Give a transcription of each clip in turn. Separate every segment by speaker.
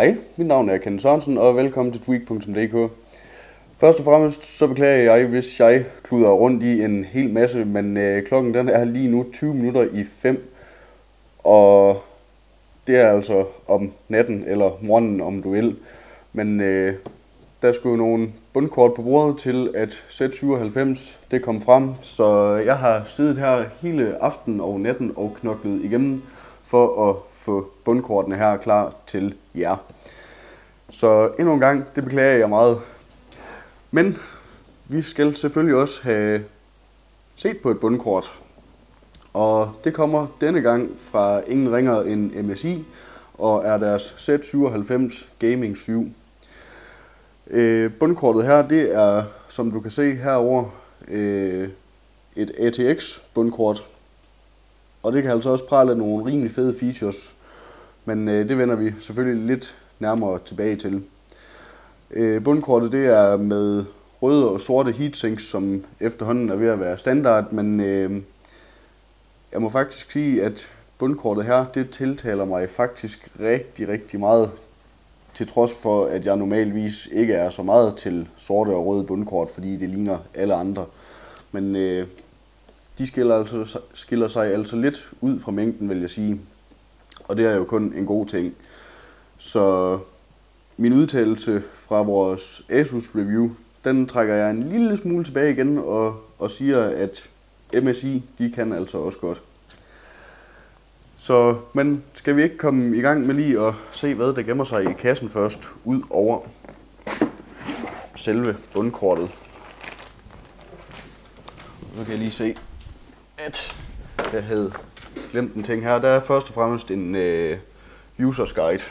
Speaker 1: Hej, mit navn er Kenneth Sørensen, og velkommen til Tweak.dk. Først og fremmest så beklager jeg, hvis jeg kluder rundt i en hel masse, men klokken den er lige nu 20 minutter i 5, og det er altså om natten, eller morgenen om du vil. Men der skulle nogle bundkort på bordet til, at Z97 det kom frem, så jeg har siddet her hele aftenen og natten og knoklet igennem for at få bundkortene her klar til jer. Så endnu en gang, det beklager jeg meget. Men vi skal selvfølgelig også have set på et bundkort. Og det kommer denne gang fra ingen ringer end MSI, og er deres Z97 Gaming 7. Bundkortet her, det er, som du kan se herover et ATX bundkort. Og det kan altså også prale af nogle rimelig fede features, men det vender vi selvfølgelig lidt nærmere tilbage til. Bundkortet det er med røde og sorte heatsinks, som efterhånden er ved at være standard, men jeg må faktisk sige, at bundkortet her, det tiltaler mig faktisk rigtig meget, til trods for, at jeg normalvis ikke er så meget til sorte og røde bundkort, fordi det ligner alle andre. Men de skiller sig altså lidt ud fra mængden, vil jeg sige. Og det er jo kun en god ting. Så min udtalelse fra vores Asus review, den trækker jeg en lille smule tilbage igen og siger, at MSI, de kan altså også godt. Så, men skal vi ikke komme i gang med lige at se, hvad der gemmer sig i kassen først, ud over selve bundkortet. Så kan jeg lige se, at jeg havde glemt en ting her. Der er først og fremmest en users guide.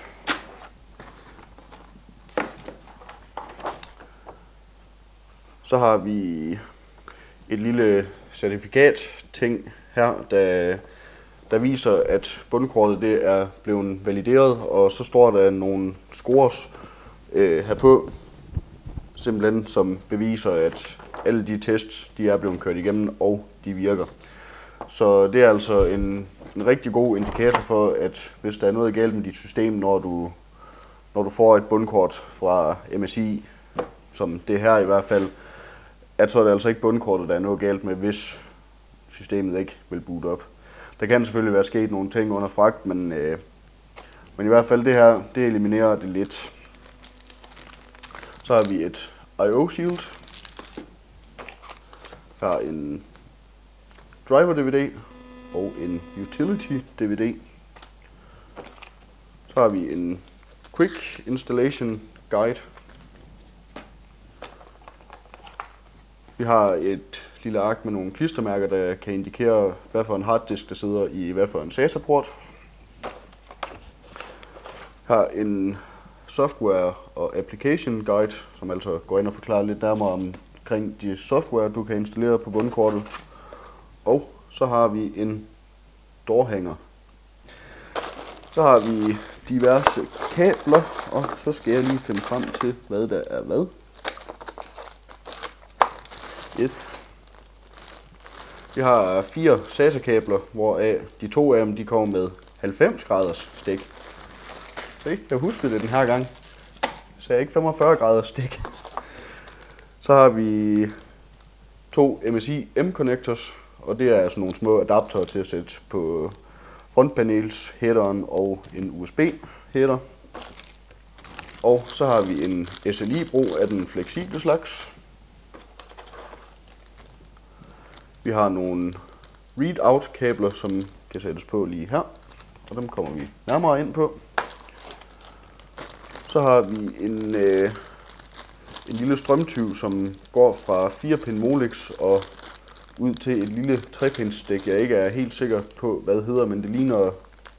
Speaker 1: Så har vi et lille certifikat ting her, der viser, at bundkortet det er blevet valideret, og så står der nogle scores herpå, simpelthen som beviser, at alle de tests de er blevet kørt igennem, og de virker. Så det er altså en rigtig god indikator for, at hvis der er noget galt med dit system, når du får et bundkort fra MSI, som det her i hvert fald, at så er det altså ikke bundkortet, der er noget galt med, hvis systemet ikke vil boot op. Der kan selvfølgelig være sket nogle ting under fragt, men i hvert fald det her, det eliminerer det lidt. Så har vi et I/O shield. Her en driver DVD og en utility DVD. Så har vi en quick installation guide. Vi har et lille ark med nogle klistermærker, der kan indikere, hvad for en harddisk der sidder i hvad for en SATA-port. Her en software og application guide, som altså går ind og forklarer lidt nærmere omkring de software, du kan installere på bundkortet. Og så har vi en doorhanger. Så har vi diverse kabler, og så skal jeg lige finde frem til, hvad der er hvad. Yes. Vi har 4 SATA-kabler, hvoraf de 2 af dem de kommer med 90 graders stik. Se, jeg huskede det den her gang. Så jeg ikke 45 graders stik. Så har vi 2 MSI M-connectors, og det er sådan nogle små adaptere til at sætte på frontpanels, headeren og en USB-header. Og så har vi en SLI-bro af den fleksible slags. Vi har nogle readout-kabler, som kan sættes på lige her, og dem kommer vi nærmere ind på. Så har vi en lille strømtyv, som går fra 4-pin Molex og ud til et lille 3-pins-stik. Jeg ikke er helt sikker på, hvad det hedder, men det ligner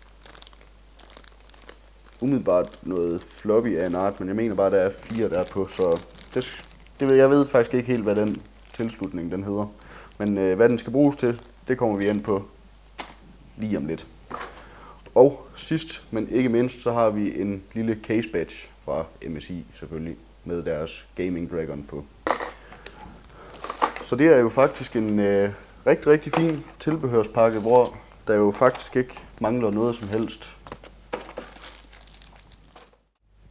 Speaker 1: umiddelbart noget floppy af en art, men jeg mener bare, at der er 4 der på, så jeg ved faktisk ikke helt, hvad den tilslutning den hedder. Men hvad den skal bruges til, det kommer vi ind på lige om lidt. Og sidst, men ikke mindst, så har vi en lille case badge fra MSI selvfølgelig, med deres Gaming Dragon på. Så det er jo faktisk en rigtig fin tilbehørspakke, hvor der jo faktisk ikke mangler noget som helst.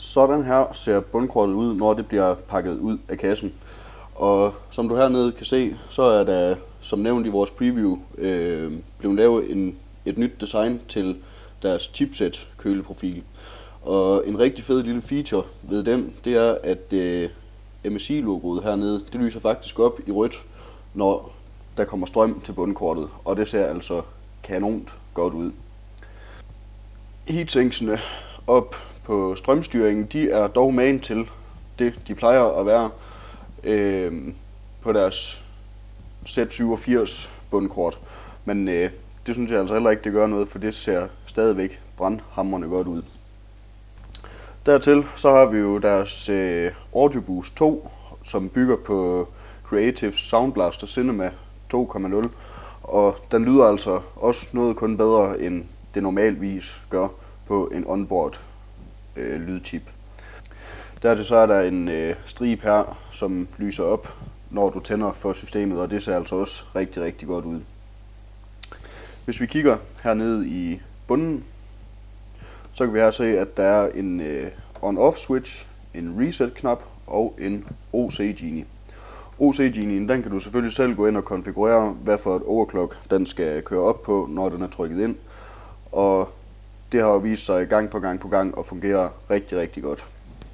Speaker 1: Sådan her ser bundkortet ud, når det bliver pakket ud af kassen. Og som du hernede kan se, så er der, som nævnt i vores preview, blevet lavet et nyt design til deres chipset køleprofil. Og en rigtig fed lille feature ved den, det er, at MSI-logoet hernede, det lyser faktisk op i rødt, når der kommer strøm til bundkortet. Og det ser altså kanont godt ud. Heatsinksene op på strømstyringen, de er dog magen til det, de plejer at være på deres Z87 bundkort. Men det synes jeg altså heller ikke, det gør noget, for det ser stadigvæk brandhamrende godt ud. Dertil så har vi jo deres Audio Boost 2, som bygger på Creative Sound Blaster Cinema 2.0, og den lyder altså også noget kun bedre, end det normalvis gør på en onboard lydchip. Dertil så er der en stribe her, som lyser op, når du tænder for systemet, og det ser altså også rigtig, rigtig godt ud. Hvis vi kigger hernede i bunden, så kan vi her se, at der er en on-off switch, en reset-knap og en OC-genie. OC-genien, den kan du selvfølgelig selv gå ind og konfigurere, hvad for et overclock den skal køre op på, når den er trykket ind. Og det har jo vist sig gang på gang at fungere rigtig, rigtig godt.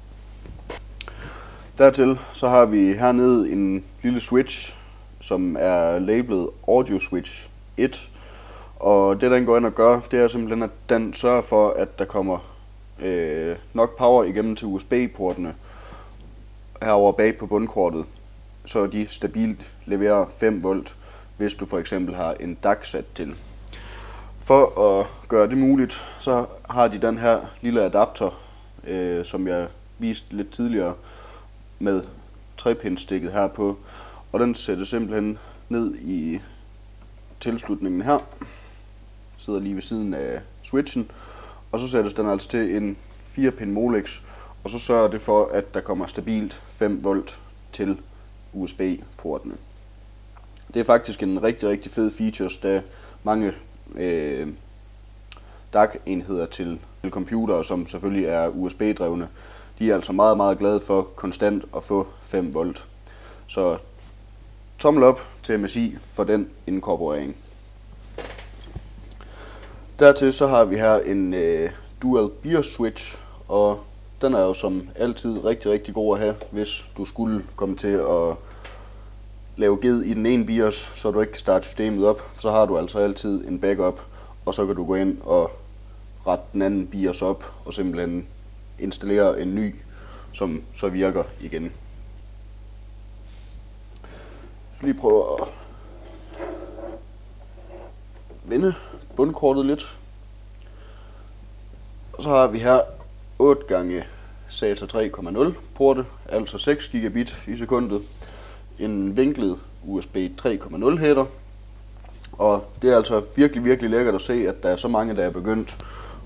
Speaker 1: Dertil så har vi hernede en lille switch, som er labelet Audio Switch 1. Og det den går ind og gør, det er simpelthen, at den sørger for, at der kommer nok power igennem til USB-portene herover bag på bundkortet, så de stabilt leverer 5 volt, hvis du for eksempel har en DAC sat til. For at gøre det muligt, så har de den her lille adapter, som jeg viste lidt tidligere, med 3-pin-stikket her på, og den sætter simpelthen ned i tilslutningen her, sidder lige ved siden af switchen, og så sættes den altså til en 4-pin Molex, og så sørger det for, at der kommer stabilt 5 volt til USB-portene. Det er faktisk en rigtig, rigtig fed feature, da mange DAC-enheder til computere, som selvfølgelig er USB-drevne, de er altså meget, meget glade for konstant at få 5 volt. Så tommel op til MSI for den inkorporering. Dertil så har vi her en dual BIOS switch, og den er jo som altid rigtig, rigtig god at have, hvis du skulle komme til at lave ged i den ene BIOS, så du ikke kan starte systemet op. Så har du altså altid en backup, og så kan du gå ind og rette den anden BIOS op og simpelthen installere en ny, som så virker igen. Så lige prøve at vende bundkortet lidt. Og så har vi her 8 gange SATA 3.0 porte, altså 6 gigabit i sekundet. En vinklet USB 3.0 header. Og det er altså virkelig, virkelig lækkert at se, at der er så mange, der er begyndt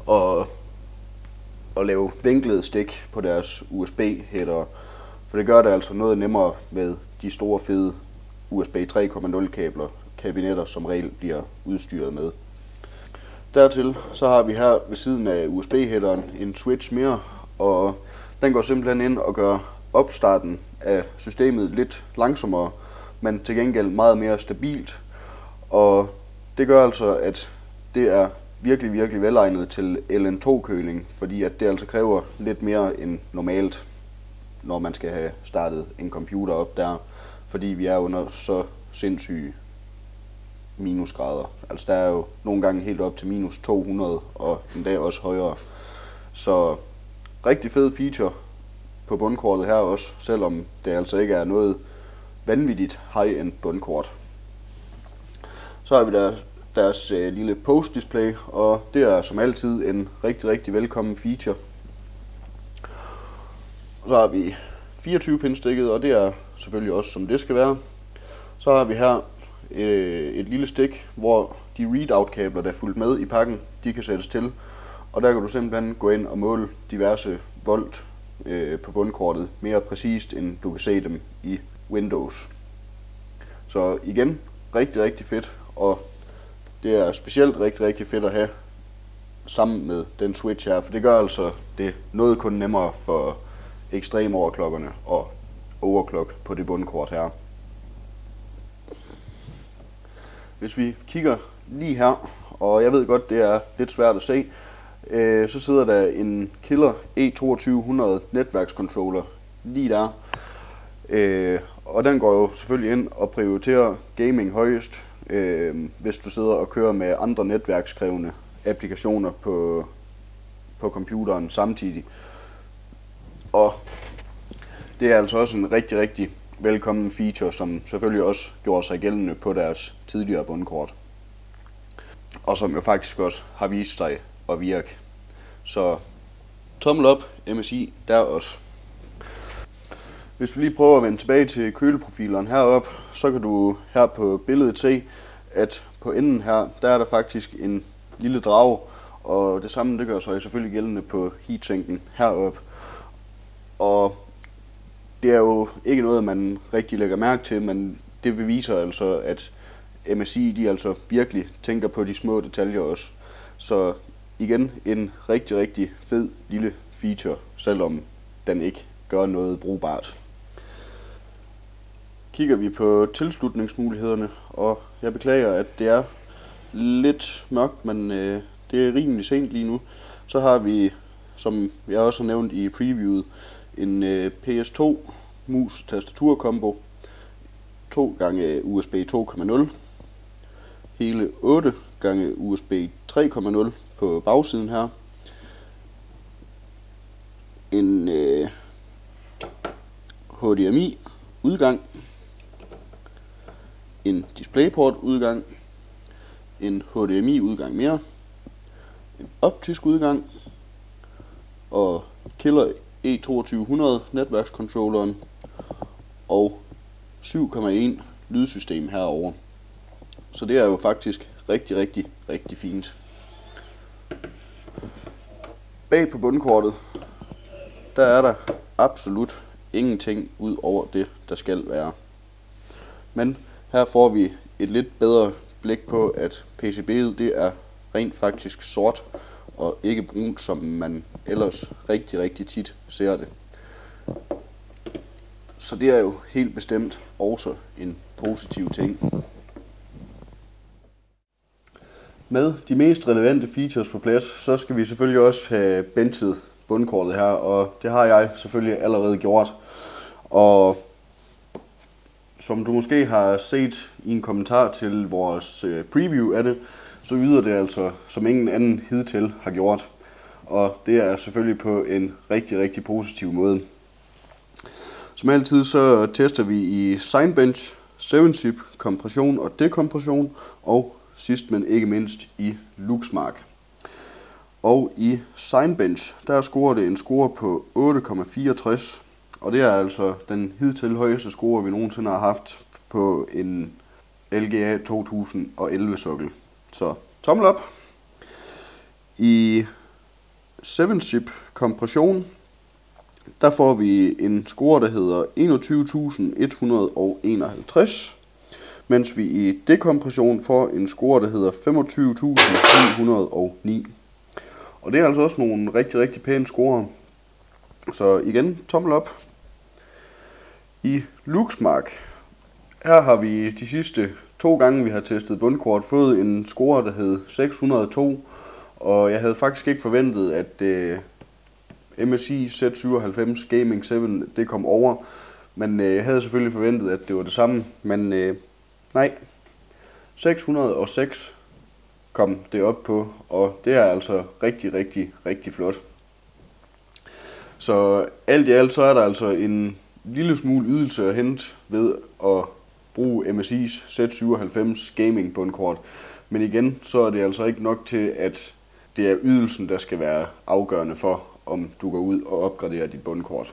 Speaker 1: at lave vinklede stik på deres USB header. For det gør det altså noget nemmere med de store fede USB 3.0 kabinetter, som regel bliver udstyret med. Dertil så har vi her ved siden af USB-headeren en switch mere, og den går simpelthen ind og gør opstarten af systemet lidt langsommere, men til gengæld meget mere stabilt. Og det gør altså, at det er virkelig, virkelig velegnet til LN2-køling, fordi at det altså kræver lidt mere end normalt, når man skal have startet en computer op der, fordi vi er under så sindssyge minusgrader. Altså der er jo nogle gange helt op til minus 200 og endda også højere. Så rigtig fed feature på bundkortet her også, selvom det altså ikke er noget vanvittigt high-end bundkort. Så har vi deres lille post-display, og det er som altid en rigtig, rigtig velkommen feature. Så har vi 24-pin-stikket, og det er selvfølgelig også som det skal være. Så har vi her et lille stik, hvor de readout-kabler, der er fulgt med i pakken, de kan sættes til. Og der kan du simpelthen gå ind og måle diverse volt på bundkortet mere præcist, end du kan se dem i Windows. Så igen, rigtig, rigtig fedt, og det er specielt rigtig, rigtig fedt at have sammen med den switch her, for det gør altså det noget kun nemmere for ekstrem overklokkerne og overclock på det bundkort her. Hvis vi kigger lige her, og jeg ved godt, det er lidt svært at se, så sidder der en Killer E2200 netværkscontroller lige der. Og den går jo selvfølgelig ind og prioriterer gaming højest, hvis du sidder og kører med andre netværkskrævende applikationer på computeren samtidig. Og det er altså også en rigtig velkommen feature, som selvfølgelig også gjorde sig gældende på deres tidligere bundkort. Og som jo faktisk også har vist sig at virke. Så tommel op, MSI, der også. Hvis vi lige prøver at vende tilbage til køleprofileren heroppe, så kan du her på billedet se, at på enden her, der er der faktisk en lille drage, og det samme det gør sig selvfølgelig gældende på heatsinken heroppe. Og det er jo ikke noget, man rigtig lægger mærke til, men det beviser altså, at MSI de altså virkelig tænker på de små detaljer også. Så igen en rigtig fed lille feature, selvom den ikke gør noget brugbart. Kigger vi på tilslutningsmulighederne, og jeg beklager, at det er lidt mørkt, men det er rimelig sent lige nu. Så har vi, som jeg også har nævnt i previewet, en PS2 mus tastatur kombo, 2 gange USB 2.0, hele 8 gange USB 3.0 på bagsiden her, en HDMI udgang, en DisplayPort udgang, en HDMI udgang mere, en optisk udgang og Killer E2200 netværkscontrolleren og 7,1 lydsystem herover. Så det er jo faktisk rigtig fint. Bag på bundkortet, der er der absolut ingenting ud over det, der skal være. Men her får vi et lidt bedre blik på, at PCB'et det er rent faktisk sort og ikke brunt, som man ellers rigtig tit ser det. Så det er jo helt bestemt også en positiv ting. Med de mest relevante features på plads, så skal vi selvfølgelig også have benchet bundkortet her, og det har jeg selvfølgelig allerede gjort. Og som du måske har set i en kommentar til vores preview af det, så yder det altså som ingen anden hidtil har gjort. Og det er selvfølgelig på en rigtig positiv måde. Som altid så tester vi i Cinebench, 7-zip, kompression og dekompression, og sidst men ikke mindst i Luxmark. Og i Cinebench, der scorer det en score på 8,64, og det er altså den hidtil højeste score, vi nogensinde har haft på en LGA 2011 sokkel. Så tommel op. I 7-zip kompression, der får vi en score, der hedder 21.151, mens vi i dekompression får en score, der hedder 25.909. Og det er altså også nogle rigtig pæne scorer. Så igen, tommel op. I Luxmark, her har vi de sidste 2 gange, vi har testet bundkort, fået en score, der hed 602. Og jeg havde faktisk ikke forventet, at MSI Z97 Gaming 7 det kom over. Men jeg havde selvfølgelig forventet, at det var det samme. Men nej, 606 kom det op på, og det er altså rigtig flot. Så alt i alt så er der altså en lille smule ydelse at hente ved at bruge MSI's Z97 Gaming bundkort. Men igen, så er det altså ikke nok til, at det er ydelsen, der skal være afgørende for, om du går ud og opgraderer dit bundkort.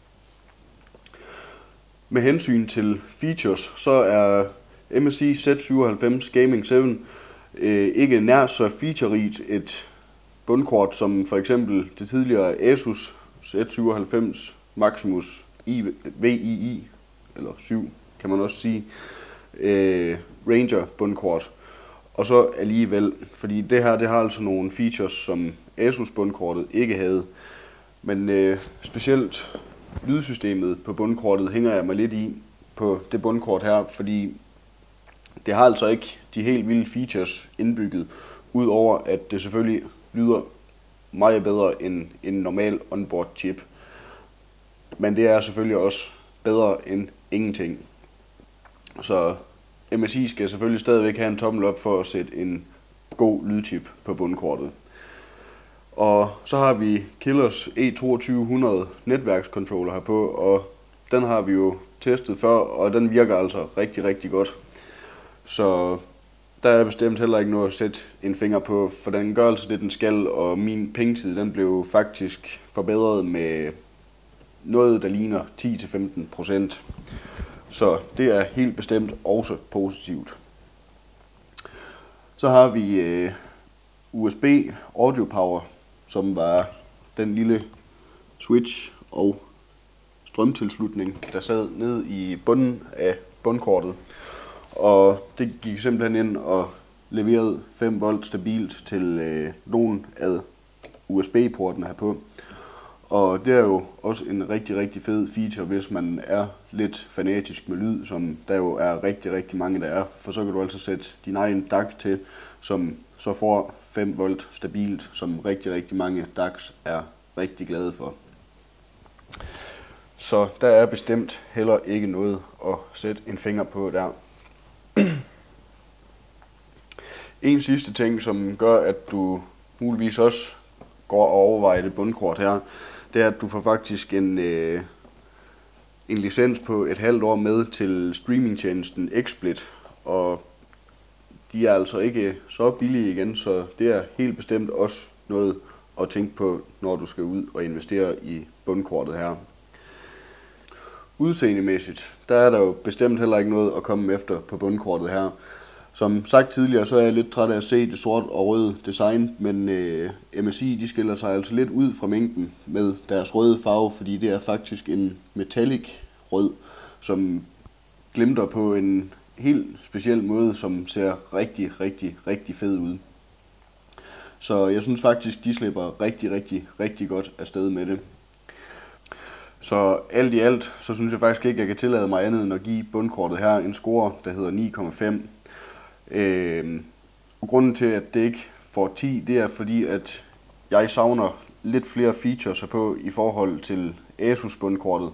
Speaker 1: Med hensyn til features, så er MSI Z97 Gaming 7 ikke nær så featurerigt et bundkort som for eksempel det tidligere Asus Z97 Maximus VII, eller 7 kan man også sige, Ranger bundkort. og så alligevel, fordi det her, det har altså nogle features, som Asus bundkortet ikke havde. Men specielt lydsystemet på bundkortet hænger jeg mig lidt i på det bundkort her, fordi det har altså ikke de helt vilde features indbygget, udover at det selvfølgelig lyder meget bedre end en normal onboard chip. Men det er selvfølgelig også bedre end ingenting. Så MSI skal selvfølgelig stadigvæk have en tommel op for at sætte en god lydchip på bundkortet. Og så har vi Killers E2200 netværkscontroller her på, og den har vi jo testet før, og den virker altså rigtig, rigtig godt. Så der er bestemt heller ikke noget at sætte en finger på, for den gør altså det, den skal, og min pengetid, den blev faktisk forbedret med noget, der ligner 10-15%. Så det er helt bestemt også positivt. Så har vi USB Audio Power, som var den lille switch og strømtilslutning, der sad nede i bunden af bundkortet. Og det gik simpelthen ind og leverede 5 volt stabilt til nogle af USB-portene herpå. Og det er jo også en rigtig, rigtig fed feature, hvis man er lidt fanatisk med lyd, som der jo er rigtig, rigtig mange, der er. For så kan du altså sætte din egen DAC til, som så får 5 volt stabilt, som rigtig, rigtig mange DACs er rigtig glade for. Så der er bestemt heller ikke noget at sætte en finger på der. En sidste ting, som gør, at du muligvis også går og overvejer det bundkort her, det er, at du får faktisk en licens på et halvt år med til streamingtjenesten XSplit, og de er altså ikke så billige igen, så det er helt bestemt også noget at tænke på, når du skal ud og investere i bundkortet her. Udseendemæssigt, der er der jo bestemt heller ikke noget at komme efter på bundkortet her. Som sagt tidligere, så er jeg lidt træt af at se det sort og røde design, men MSI de skiller sig altså lidt ud fra mængden med deres røde farve, fordi det er faktisk en metallic rød, som glimter på en helt speciel måde, som ser rigtig, rigtig, rigtig fed ud. Så jeg synes faktisk, de slipper rigtig, rigtig, rigtig godt afsted med det. Så alt i alt, så synes jeg faktisk ikke, at jeg kan tillade mig andet end at give bundkortet her en score, der hedder 9,5. Og grunden til, at det ikke får 10, det er fordi, at jeg savner lidt flere features herpå i forhold til Asus bundkortet.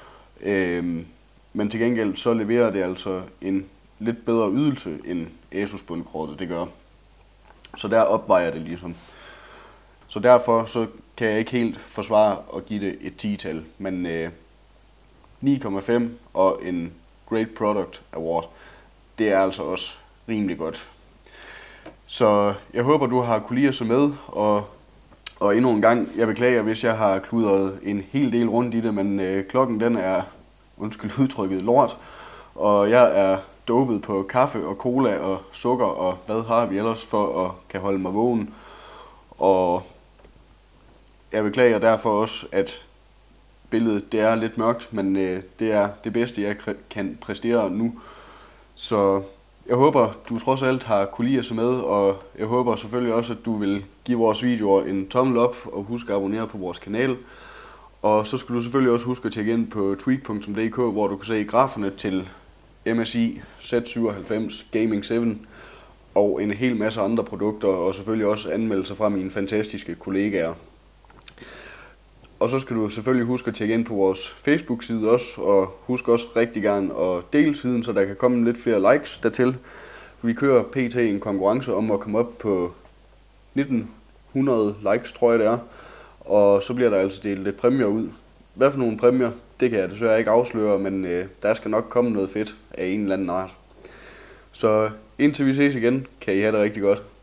Speaker 1: Men til gengæld så leverer det altså en lidt bedre ydelse end Asus bundkortet, det gør. Så der opvejer det ligesom. Så derfor så kan jeg ikke helt forsvare at give det et 10-tal, men 9,5 og en Great Product Award, det er altså også rimelig godt. Så jeg håber, du har kunne lide at se med, og endnu en gang, jeg beklager, hvis jeg har kludret en hel del rundt i det, men klokken den er, undskyld udtrykket, lort, og jeg er dopet på kaffe og cola og sukker, og hvad har vi ellers for at kan holde mig vågen. Og jeg beklager derfor også, at billedet det er lidt mørkt, men det er det bedste, jeg kan præstere nu. Så jeg håber, du trods alt har kunne lide at se med, og jeg håber selvfølgelig også, at du vil give vores videoer en tommel op, og husk at abonnere på vores kanal. Og så skal du selvfølgelig også huske at tjekke ind på tweak.dk, hvor du kan se graferne til MSI Z97 Gaming 7 og en hel masse andre produkter, og selvfølgelig også anmeldelser fra mine fantastiske kollegaer. Og så skal du selvfølgelig huske at tjekke ind på vores Facebook-side også, og husk også rigtig gerne at dele siden, så der kan komme lidt flere likes dertil. Vi kører pt. En konkurrence om at komme op på 1900 likes, tror jeg det er, og så bliver der altså delt lidt præmier ud. Hvad for nogle præmier, det kan jeg desværre ikke afsløre, men der skal nok komme noget fedt af en eller anden art. Så indtil vi ses igen, kan I have det rigtig godt.